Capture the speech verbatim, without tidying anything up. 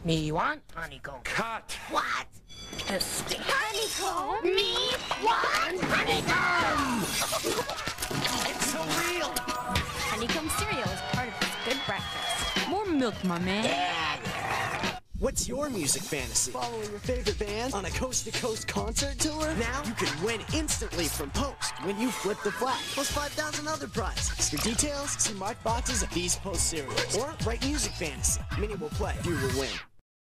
Me want honeycomb. Cut! What? A stick. Honeycomb? Me want honeycomb! It's so real! Honeycomb cereal is part of this good breakfast. More milk, my man. Yeah, yeah. What's your music fantasy? Following your favorite band on a coast-to-coast concert tour? Now you can win instantly from Post when you flip the flag, plus five thousand other prizes. For details, see marked boxes of these Post cereals. Or write music fantasy. Minnie will play, you will win.